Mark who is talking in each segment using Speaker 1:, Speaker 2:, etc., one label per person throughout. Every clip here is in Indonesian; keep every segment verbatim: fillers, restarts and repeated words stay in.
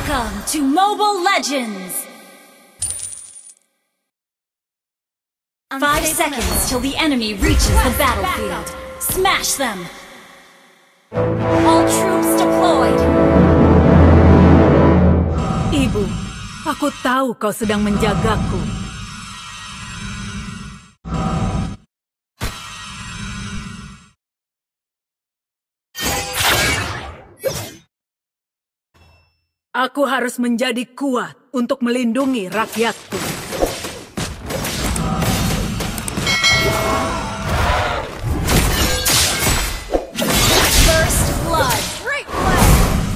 Speaker 1: Welcome to Mobile Legends! Five seconds till the enemy reaches the battlefield. Smash them! All troops deployed!
Speaker 2: Ibu, aku tahu kau sedang menjagaku. Aku harus menjadi kuat untuk melindungi rakyatku.
Speaker 1: First blood. Great play.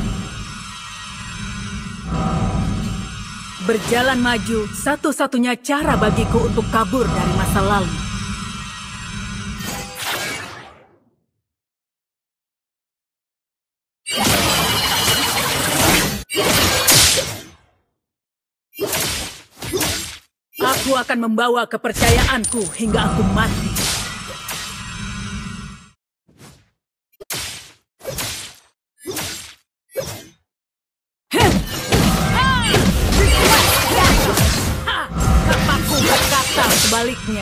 Speaker 2: Berjalan maju, satu-satunya cara bagiku untuk kabur dari masa lalu. Aku akan membawa kepercayaanku hingga aku mati. Kapaku berkata sebaliknya.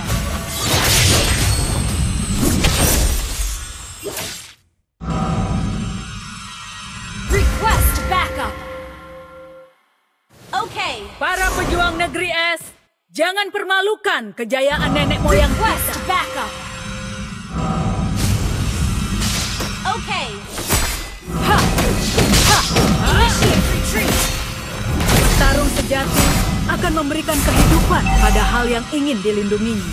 Speaker 1: Request backup. Okay.
Speaker 2: Para pejuang negeri es, jangan permalukan kejayaan nenek moyang
Speaker 1: Request
Speaker 2: kita.
Speaker 1: backup. Okay.
Speaker 2: Ha! Ha!
Speaker 1: Initiate retreat.
Speaker 2: Tarung sejati akan memberikan kehidupan pada hal yang ingin dilindunginya.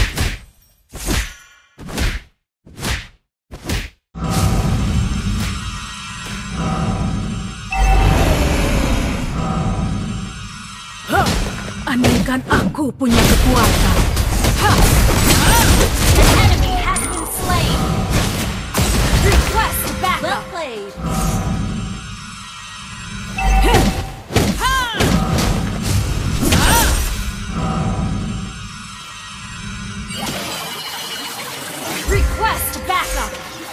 Speaker 2: Ha! Andaikan aku punya kekuatan. Ha!
Speaker 1: An enemy has been slain. Request backup. Well played. Request backup.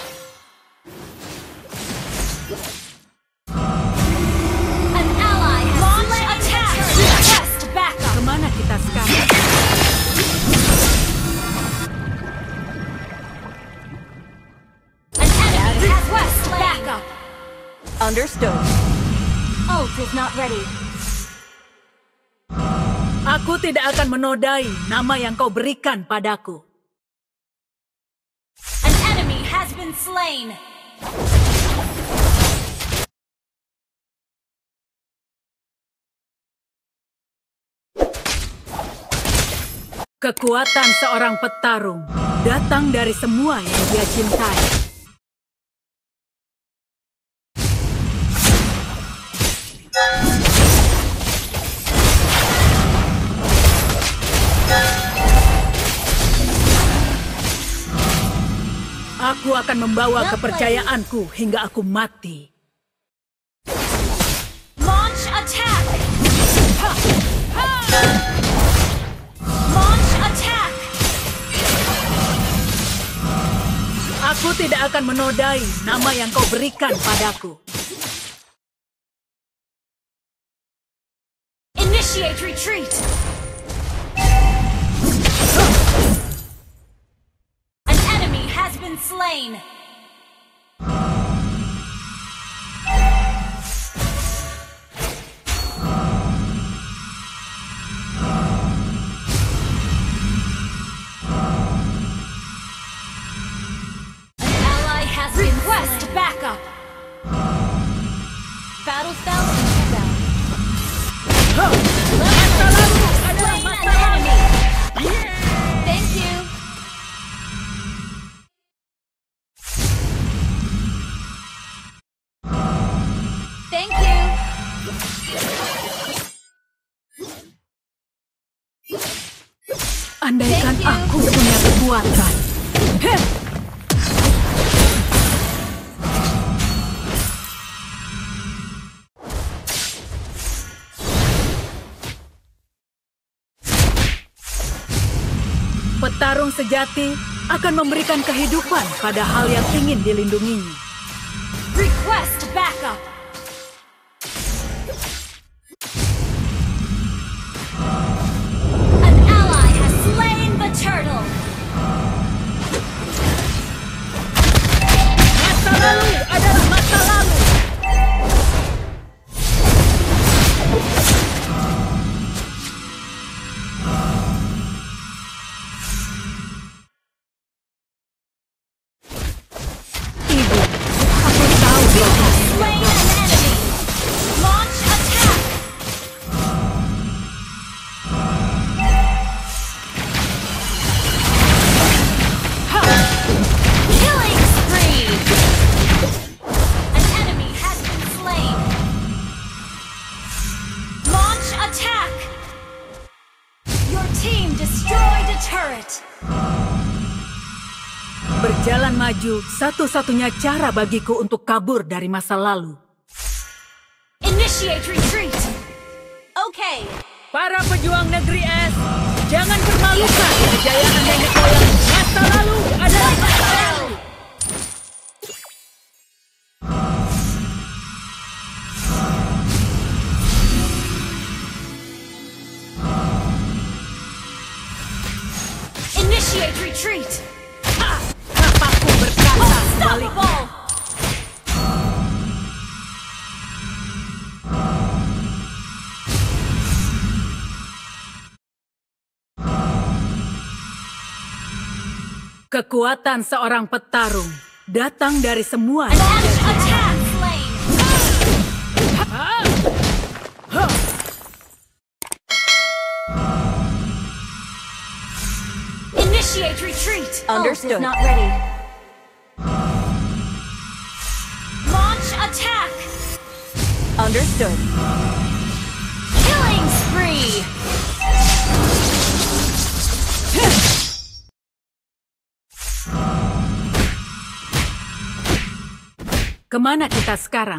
Speaker 1: An ally has launch attack. Request backup.
Speaker 2: Kemana kita sekarang?
Speaker 1: An enemy has request backup.
Speaker 3: Understood.
Speaker 1: Ult is not ready.
Speaker 2: Aku tidak akan menodai nama yang kau berikan padaku.
Speaker 1: An enemy has been slain.
Speaker 2: Kekuatan seorang petarung datang dari semua yang dia cintai. Aku akan membawa kepercayaanku hingga aku mati.
Speaker 1: Launch attack. Ha! Ha! Launch attack.
Speaker 2: Aku tidak akan menodai nama yang kau berikan padaku.
Speaker 1: Initiate retreat. An enemy has been slain. An ally has been request backup. Battle spell inbound.
Speaker 2: Masa lalu adalah
Speaker 1: Slain
Speaker 2: masa
Speaker 1: an
Speaker 2: lalu.
Speaker 1: enemy. Thank you. Thank you.
Speaker 2: Andaikan
Speaker 1: Thank you.
Speaker 2: aku punya kekuatan. Heh! Petarung sejati akan memberikan kehidupan pada hal yang ingin dilindunginya.
Speaker 1: Request backup.
Speaker 2: Berjalan maju, satu-satunya cara bagiku untuk kabur dari masa lalu.
Speaker 1: Initiate retreat.
Speaker 3: Okay.
Speaker 2: Para pejuang negeri es, jangan permalukan kejayaan nenek moyang. Masa lalu adalah masa lalu.
Speaker 1: Initiate retreat.
Speaker 2: Kapaku berkata balik.
Speaker 1: Unstoppable.
Speaker 2: Kekuatan seorang petarung datang dari semua.
Speaker 1: Launch attack slain. Initiate retreat.
Speaker 3: Understood.
Speaker 1: Ult is not ready. Launch attack.
Speaker 3: Understood.
Speaker 1: Killing spree.
Speaker 2: Kemana kita sekarang?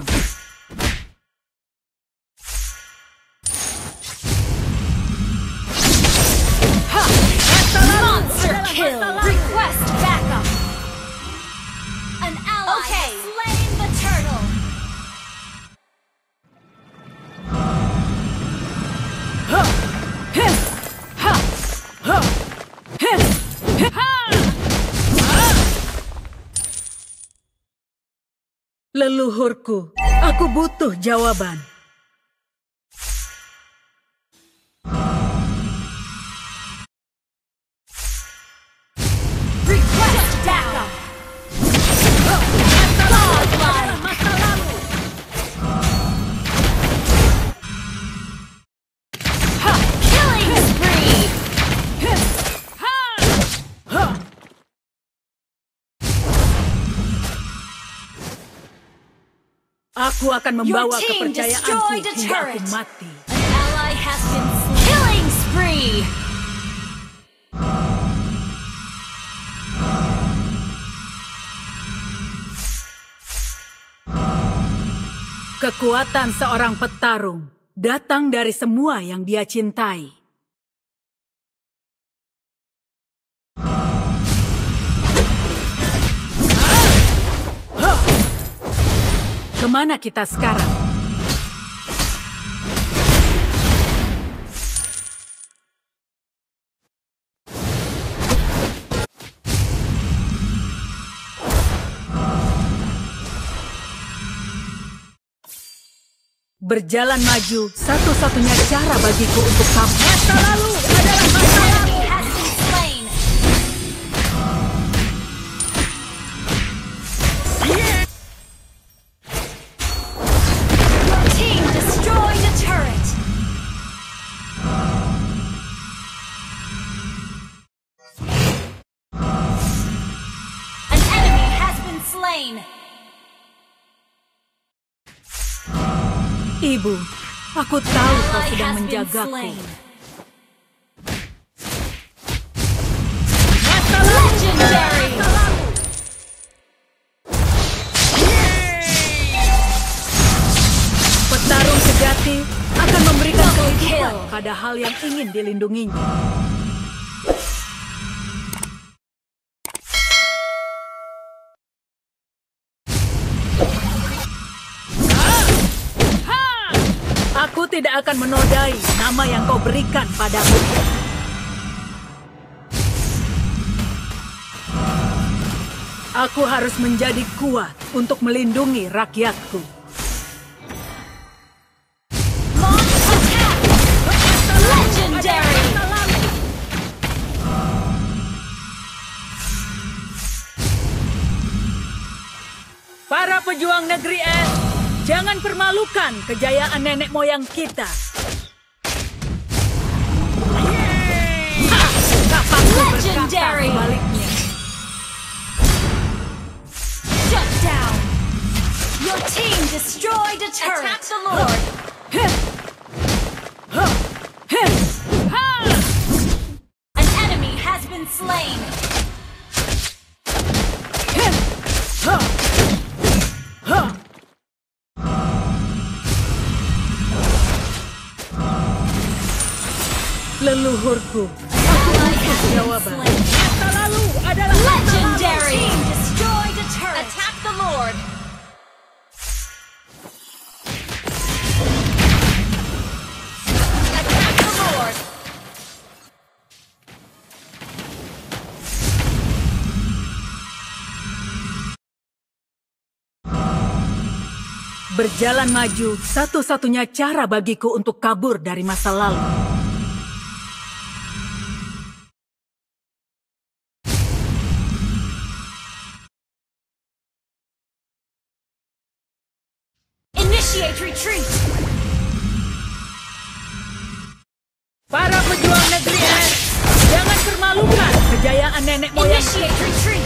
Speaker 1: Monster kill. Request backup. An ally
Speaker 3: Okay.
Speaker 1: has slain the turtle.
Speaker 2: Leluhurku, aku butuh jawaban.
Speaker 1: Request backup. Godlike. Killing spree.
Speaker 2: Aku akan membawa
Speaker 1: Your team
Speaker 2: kepercayaanku
Speaker 1: destroyed a
Speaker 2: hingga aku
Speaker 1: turret.
Speaker 2: mati.
Speaker 1: An ally has been slain. Killing spree.
Speaker 2: Kekuatan seorang petarung datang dari semua yang dia cintai. Kemana kita sekarang? Berjalan maju, satu-satunya cara bagiku untuk kabur. Masa lalu adalah masa lalu.
Speaker 1: Enemy has been slain. Your team destroyed a turret. An enemy has been slain.
Speaker 2: Ibu, aku tahu kau
Speaker 1: Ally
Speaker 2: sedang
Speaker 1: has been
Speaker 2: menjagaku.
Speaker 1: slain. Legendary.
Speaker 2: Petarung sejati akan memberikan
Speaker 1: Double
Speaker 2: kehidupan
Speaker 1: kill.
Speaker 2: pada hal yang ingin dilindunginya. Aku tidak akan menodai nama yang kau berikan padaku. Aku harus menjadi kuat untuk melindungi rakyatku.
Speaker 1: Launch attack. Legendary.
Speaker 2: Para pejuang negeri es, jangan permalukan kejayaan nenek moyang kita. Ha! Kapaku berkata
Speaker 1: Legendary.
Speaker 2: sebaliknya.
Speaker 1: Shut down. Your team destroyed a turret. Attack the Lord. An enemy has been slain.
Speaker 2: Leluhurku, aku butuh jawaban. Masa lalu adalah masa lalu.
Speaker 1: Legendary! Destroyed a turret!
Speaker 3: Attack the Lord. Attack the Lord.
Speaker 2: Berjalan maju, satu-satunya cara bagiku untuk kabur dari masa lalu.
Speaker 1: Initiate retreat!
Speaker 2: Para pejuang negeri es, jangan permalukan kejayaan nenek moyang.
Speaker 1: Initiate retreat!